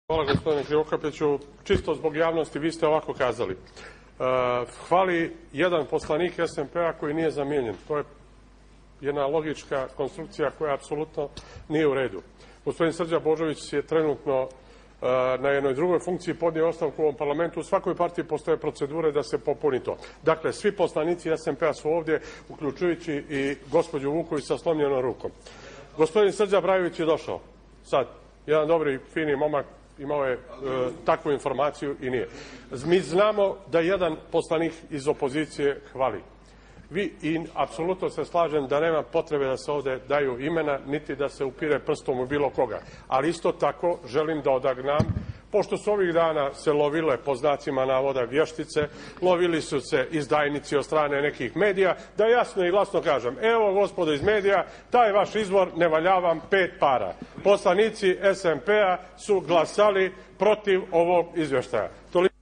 Hvala, gospodine Krivokapiću. Čisto zbog javnosti, vi ste ovako kazali. Hvali jedan poslanik SNP-a koji nije zamijenjen. To je jedna logička konstrukcija koja apsolutno nije u redu. Gospodin Srđan Božović je trenutno na jednoj drugoj funkciji podnio ostavku u ovom parlamentu. U svakoj partiji postoje procedure da se popuni to. Dakle, svi poslanici SNP-a su ovdje, uključujući i gospođu Vuković sa slomljenom rukom. Gospodin Srđan Brajović je došao. Sad, jedan dobri, fini momak, imao je takvu informaciju i nije. Mi znamo da jedan poslanik iz opozicije hvali. I apsolutno se slažem da nema potrebe da se ovde daju imena, niti da se upire prstom u bilo koga. Ali isto tako želim da odagnam, pošto su ovih dana se lovile, po znacima navoda, vještice, lovili su se izdajnici od strane nekih medija, da jasno i glasno kažem, evo gospodo iz medija, taj vaš izvor ne valja vam 5 para. Poslanici SNP-a su glasali protiv ovog izvještaja.